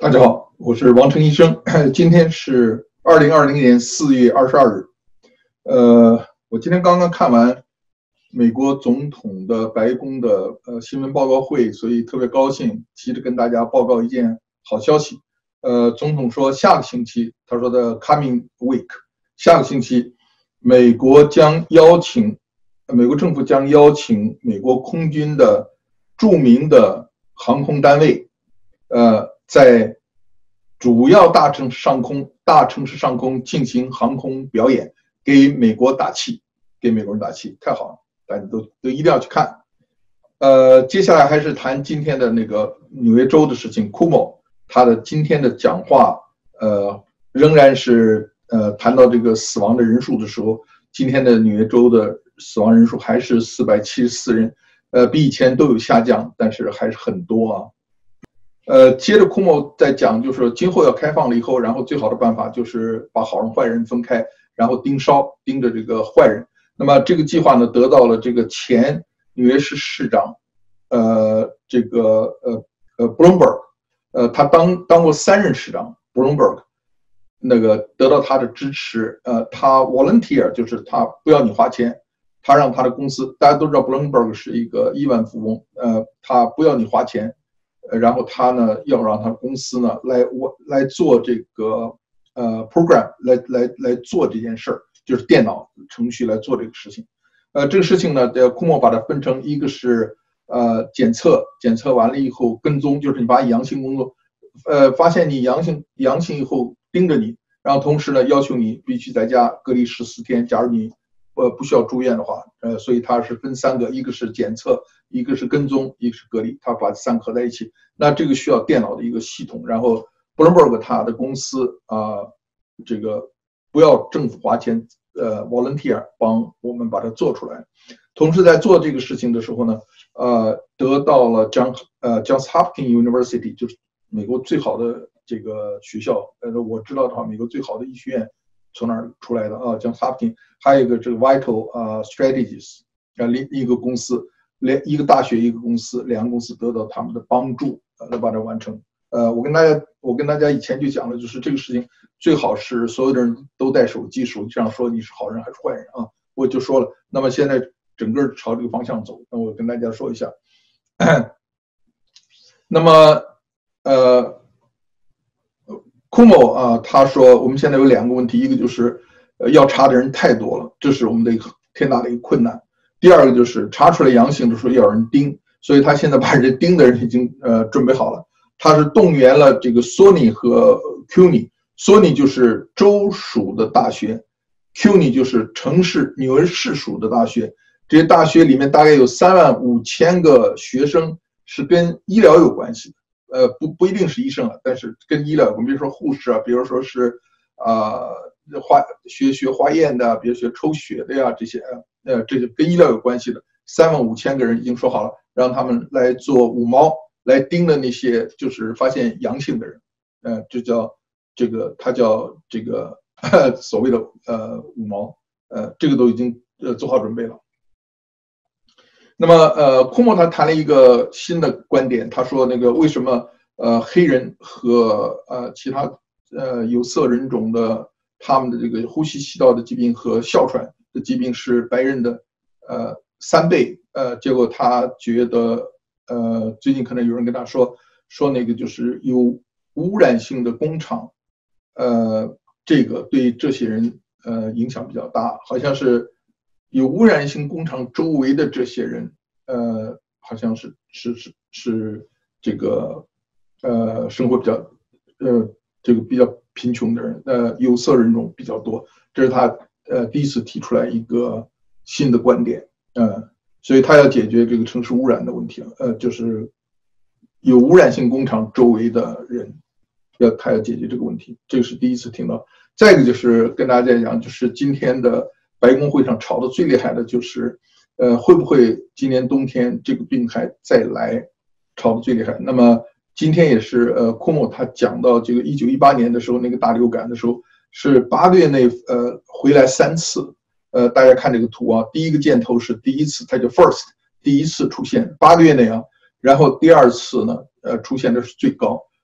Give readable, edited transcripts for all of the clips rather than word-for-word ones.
大家好，我是王成医生。今天是2020年4月22日。我今天刚刚看完美国总统的白宫的新闻报告会，所以特别高兴，急着跟大家报告一件好消息。总统说下个星期，他说的 coming week， 下个星期，美国政府将邀请美国空军的著名的航空单位，在主要大城市上空进行航空表演，给美国打气，给美国人打气，太好了，大家都一定要去看。接下来还是谈今天的那个纽约州的事情。Cuomo 他的今天的讲话，仍然是谈到这个死亡的人数的时候，今天的纽约州的死亡人数还是474人，比以前都有下降，但是还是很多啊。接着Cuomo在讲，就是今后要开放了以后，然后最好的办法就是把好人坏人分开，然后盯着这个坏人。那么这个计划呢，得到了这个前纽约市市长，Bloomberg，他当过3任市长 ，Bloomberg， 那个得到他的支持。他 volunteer 就是他不要你花钱，他让他的公司，大家都知道 Bloomberg 是一个亿万富翁，他不要你花钱。然后他呢，要让他公司呢来做这个program， 来做这件事儿，就是电脑程序来做这个事情。这个事情呢，Cuomo把它分成一个是检测完了以后跟踪，就是你把阳性工作，发现你阳性以后盯着你，然后同时呢要求你必须在家隔离14天，假如你不需要住院的话，所以它是分3个，一个是检测，一个是跟踪，一个是隔离，它把3个合在一起。那这个需要电脑的一个系统，然后 Bloomberg 他的公司这个不要政府花钱volunteer 帮我们把它做出来。同时在做这个事情的时候呢，得到了Johns Hopkins University， 就是美国最好的这个学校，我知道的话，美国最好的医学院从哪儿出来的啊 ？Johns Hopkins， 还有一个这个 Vital Strategies， 一个公司，一个大学一个公司，2个公司得到他们的帮助，来把它完成。我跟大家以前就讲了，就是这个事情最好是所有的人都带手机，手机上说你是好人还是坏人啊，我就说了。那么现在整个朝这个方向走，那我跟大家说一下。那么Cuomo 他说我们现在有2个问题，一个就是要查的人太多了，这是我们的一个天大的一个困难。第二个就是查出来阳性的时候要有人盯，所以他现在把人盯的人已经准备好了。他是动员了这个 Sony 和 CUNY，Sony 就是州属的大学， CUNY 就是纽约市属的大学。这些大学里面大概有35000个学生是跟医疗有关系的，不一定是医生啊，但是跟医疗有关，比如说护士啊，比如说是学化验的，比如学抽血的呀，这些跟医疗有关系的35000个人已经说好了，让他们来做五毛，来盯着那些就是发现阳性的人，他叫这个所谓的五毛，这个都已经做好准备了。那么Cuomo他谈了一个新的观点，他说那个为什么黑人和其他有色人种的他们的这个呼吸系道的疾病和哮喘的疾病是白人的3倍，结果他觉得最近可能有人跟他说那个就是有污染性的工厂，这个对这些人影响比较大，好像是有污染性工厂周围的这些人，好像是这个生活比较这个比较贫穷的人，有色人种比较多，这是他第一次提出来一个新的观点，所以他要解决这个城市污染的问题，就是有污染性工厂周围的人，他要解决这个问题，这个是第一次听到。再一个就是跟大家讲，就是今天的白宫会上吵得最厉害的就是，会不会今年冬天这个病还再来，吵得最厉害。那么今天也是Cuomo他讲到这个1918年的时候那个大流感的时候，是8个月内回来3次，大家看这个图啊，第一个箭头是第一次，它叫 first， 第一次出现8个月内啊，然后第2次呢出现的是最高，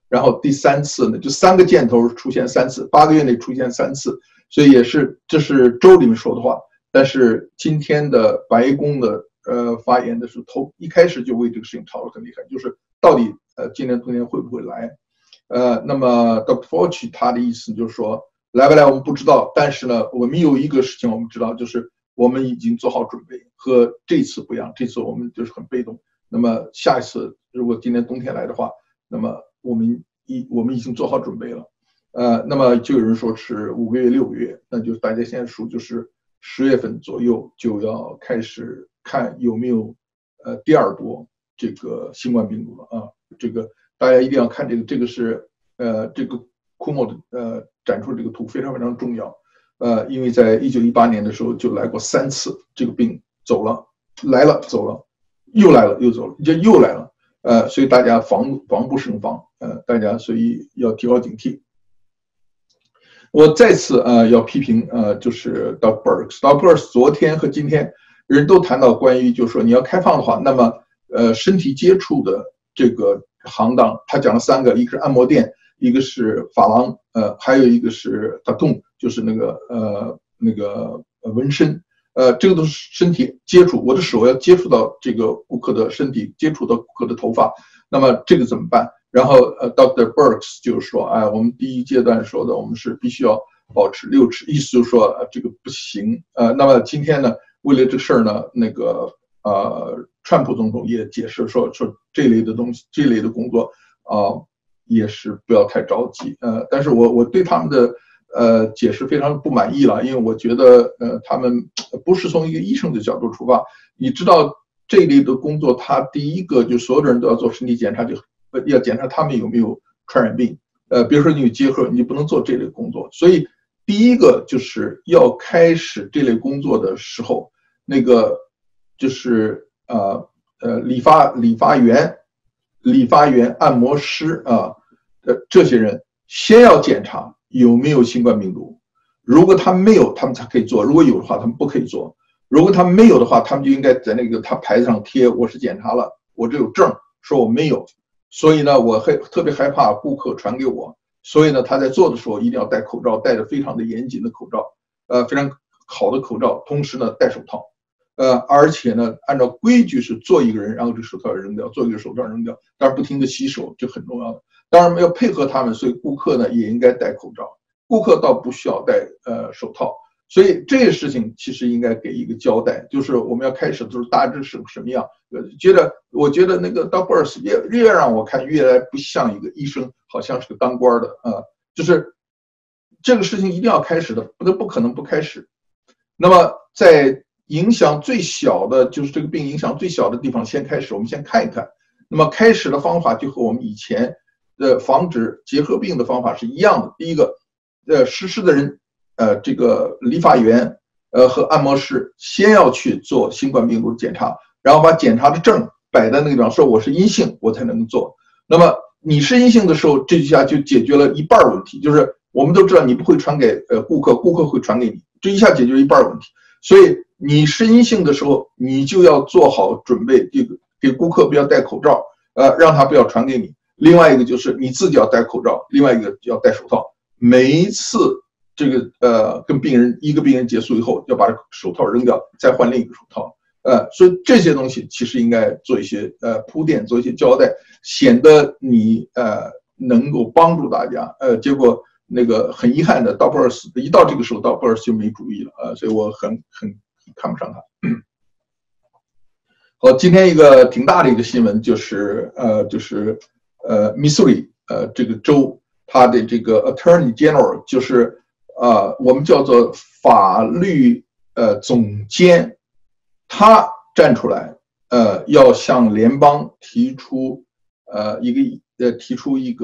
然后第3次呢，就3个箭头出现3次，8个月内出现3次，所以这是州里面说的话。但是今天的白宫的发言的时候，一开始就为这个事情吵得很厉害，就是到底今年冬天会不会来？那么 Dr. Fauci 他的意思就是说，来不来我们不知道，但是呢，我们有一个事情我们知道，就是我们已经做好准备，和这次不一样，这次我们就是很被动。那么下一次如果今年冬天来的话，那么我们已经做好准备了。那么就有人说是5个月、6个月，那就大家现在数就是10月份左右就要开始看有没有第2波这个新冠病毒了啊。这个大家一定要看这个是这个库莫的展出这个图非常非常重要。因为在1918年的时候就来过3次，这个病走了，来了走了，又来了又走了，又来了。所以大家防不胜防，大家所以要提高警惕。我再次要批评就是 Doug Burks。Doug Burks 昨天和今天人都谈到关于就是说你要开放的话，那么身体接触的这个行当，他讲了3个，一个是按摩店，一个是发廊，还有一个是tattoo，就是那个纹身。这个都是身体接触，我的手要接触到这个顾客的身体，接触到顾客的头发，那么这个怎么办？然后Dr. Burks 就是说，我们第1阶段说的，我们是必须要保持6尺，意思就是说这个不行。那么今天呢，为了这事儿呢，那个川普总统也解释说这类的东西，这类的工作也是不要太着急。但是我对他们的解释非常不满意了，因为我觉得他们不是从一个医生的角度出发。你知道这类的工作，他第一个就所有的人都要做身体检查，就要检查他们有没有传染病。比如说你有结核，你就不能做这类工作。所以第一个就是要开始这类工作的时候，那个就是理发员、按摩师这些人先要检查有没有新冠病毒。如果他没有，他们才可以做；如果有的话，他们不可以做。如果他没有的话，他们就应该在那个他牌子上贴我是检查了，我这有证说我没有。所以呢，我特别害怕顾客传给我，所以呢，他在做的时候一定要戴口罩，戴着非常的严谨的口罩，非常好的口罩，同时呢戴手套，而且呢按照规矩是做一个人，然后这手套扔掉，做一个手套扔掉，当然不停的洗手，这很重要的。当然要配合他们，所以顾客呢也应该戴口罩，顾客倒不需要戴手套。所以这些事情其实应该给一个交代，就是我们要开始就是大致是什么样。我觉得那个 Doug Burks 越让我看越来不像一个医生，好像是个当官的就是这个事情一定要开始的，不可能不开始。那么在影响最小的，就是这个病影响最小的地方先开始，我们先看一看。那么开始的方法就和我们以前的防止结核病的方法是一样的。第一个，实施的人。这个理发员和按摩师先要去做新冠病毒检查，然后把检查的证摆在那个地方，说我是阴性，我才能做。那么你是阴性的时候，这一下就解决了一半问题，就是我们都知道你不会传给顾客，顾客会传给你，这一下解决一半问题。所以你是阴性的时候，你就要做好准备，这个给顾客不要戴口罩，让他不要传给你。另外一个就是你自己要戴口罩，另外一个要戴手套。每一次这个跟一个病人结束以后，要把手套扔掉，再换另一个手套。所以这些东西其实应该做一些铺垫，做一些交代，显得你能够帮助大家。结果那个很遗憾的，Doug Burks一到这个时候，Doug Burks就没主意了所以我很看不上他。好，今天一个挺大的一个新闻就是Missouri 这个州他的这个 Attorney General 就是我们叫做法律总监，他站出来要向联邦提出一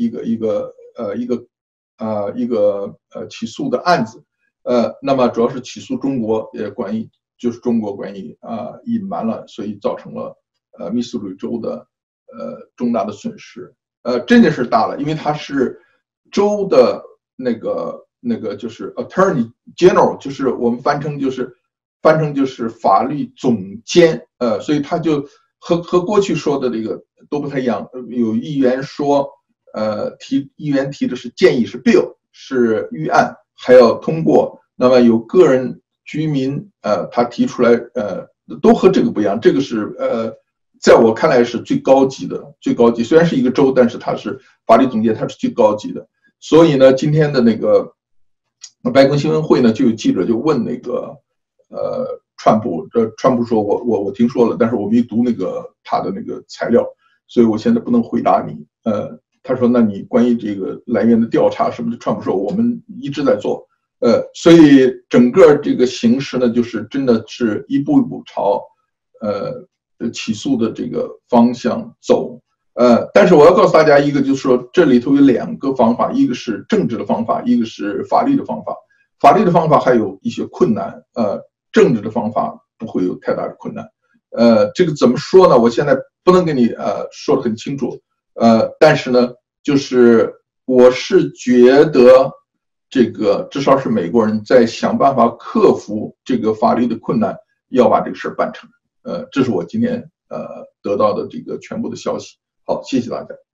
个起诉的案子。那么主要是起诉中国，就是中国关于隐瞒了，所以造成了密苏里州的重大的损失。这件事大了，因为他是州的那个就是 Attorney General， 就是我们翻成就是法律总监。所以他就和过去说的这个都不太一样。有议员说议员提的是建议是 bill 是预案，还要通过。那么有个人居民他提出来都和这个不一样，这个是在我看来是最高级的，最高级。虽然是一个州，但是它是法律总监，它是最高级的。所以呢，今天的那个白宫新闻会呢，就有记者就问那个川普，川普说我听说了，但是我没读那个他的那个材料，所以我现在不能回答你。他说那你关于这个来源的调查什么的，川普说我们一直在做。所以整个这个形势呢，就是真的是一步一步朝起诉的这个方向走。但是我要告诉大家一个，就是说这里头有2个方法，一个是政治的方法，一个是法律的方法。法律的方法还有一些困难，政治的方法不会有太大的困难。这个怎么说呢？我现在不能跟你说得很清楚。但是呢，就是我是觉得这个至少是美国人在想办法克服这个法律的困难，要把这个事儿办成。这是我今天得到的这个全部的消息。好，谢谢大家。